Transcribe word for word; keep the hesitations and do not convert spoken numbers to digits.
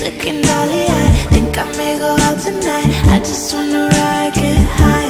looking dolly-eyed. Think I may go out tonight. I just wanna ride, get high.